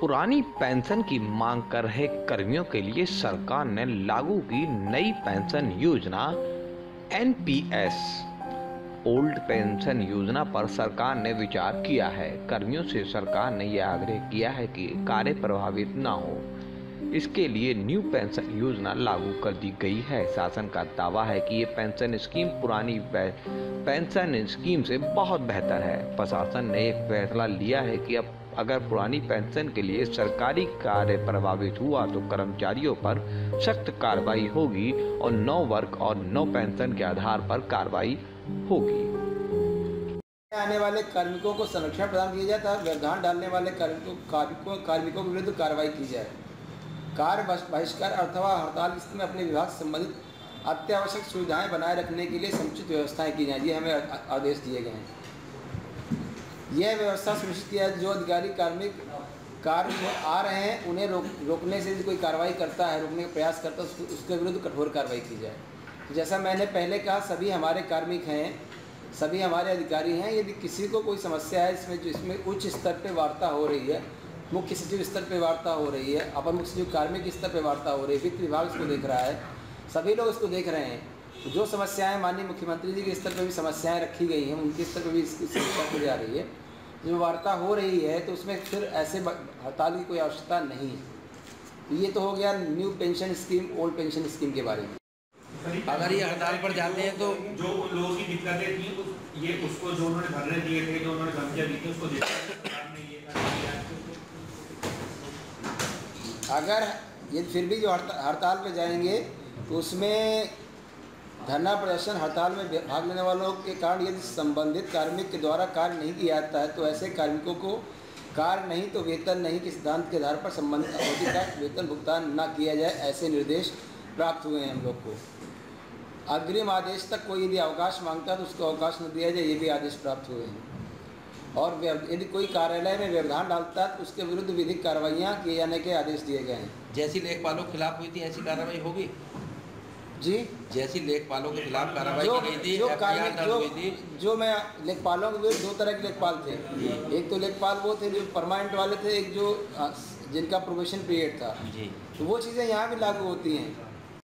पुरानी पेंशन की मांग कर रहे कर्मियों के लिए सरकार ने लागू की नई पेंशन योजना एनपीएस। ओल्ड पेंशन योजना पर सरकार ने विचार किया है। कर्मियों से सरकार ने यह आग्रह किया है कि कार्य प्रभावित न हो, इसके लिए न्यू पेंशन योजना लागू कर दी गई है। शासन का दावा है कि ये पेंशन स्कीम पुरानी पेंशन स्कीम से बहुत बेहतर है। प्रशासन ने एक फैसला लिया है कि अब अगर पुरानी पेंशन के लिए सरकारी कार्य प्रभावित हुआ तो कर्मचारियों पर सख्त कार्रवाई होगी और 9 वर्क और 9 पेंशन के आधार पर कार्रवाई होगी। आने वाले कार्मिकों को संरक्षण प्रदान किया जाए तथा व्यवधान डालने वाले कार्मिकों के विरुद्ध कार्रवाई की जाए। कार्य बहिष्कार अथवा हड़ताल स्थिति में अपने विभाग से संबंधित अत्यावश्यक सुविधाएं बनाए रखने के लिए समुचित व्यवस्थाएं की जाए। ये हमें आदेश दिए गए हैं। यह व्यवस्था सुनिश्चित किया जो अधिकारी कार्मिक कार्य में आ रहे हैं उन्हें रोकने से कोई कार्रवाई करता है, रोकने का प्रयास करता है, उसके विरुद्ध कठोर कार्रवाई की जाए। तो जैसा मैंने पहले कहा, सभी हमारे कार्मिक हैं, सभी हमारे अधिकारी हैं। यदि किसी को कोई समस्या है इसमें उच्च स्तर पर वार्ता हो रही है, मुख्य सचिव स्तर पर वार्ता हो रही है, अपर मुख्य सचिव कार्मिक स्तर पर वार्ता हो रही है, वित्त विभाग इसको देख रहा है, सभी लोग इसको देख रहे हैं। जो समस्याएं माननीय मुख्यमंत्री जी के स्तर पर भी समस्याएं रखी गई हैं, उनके स्तर पर भी इसकी समस्या की जा रही है। जो वार्ता हो रही है तो उसमें फिर ऐसे हड़ताल की कोई आवश्यकता नहीं है। ये तो हो गया new pension scheme, old pension scheme के बारे में। अगर ये हड़ताल पर जाते हैं तो जो लोगों की दिक्कतें थी ये उसको जो उन्होंने भरने दिए थे, जो उन्होंने धमकियां दी थी, उसको अगर ये फिर भी जो हड़ताल पे जाएंगे तो उसमें धरना प्रदर्शन हड़ताल में भाग लेने वालों के कारण यदि संबंधित कार्मिक के द्वारा कार्य नहीं किया जाता है तो ऐसे कार्मिकों को कार्य नहीं तो वेतन नहीं के सिद्धांत के आधार पर संबंधित अवधि का वेतन भुगतान न किया जाए, ऐसे निर्देश प्राप्त हुए हैं हम लोग को। अग्रिम आदेश तक कोई यदि अवकाश मांगता है तो उसको अवकाश न दिया जाए, ये भी आदेश प्राप्त हुए हैं। और यदि कोई कार्यालय में व्यवधान डालता है तो उसके विरुद्ध विधिक कार्रवाइयाँ किए जाने के आदेश दिए गए हैं। जैसी लेखपालों के खिलाफ हुई थी ऐसी कार्रवाई होगी जी? जैसी लेखपालों के खिलाफ कार्रवाई की गई थी, जो मैं लेखपालों के विरुद्ध 2 तरह के लेखपाल थे। एक तो लेखपाल वो थे जो परमानेंट वाले थे, एक जो जिनका प्रोबेशन पीरियड था जी। तो वो चीज़ें यहाँ भी लागू होती हैं।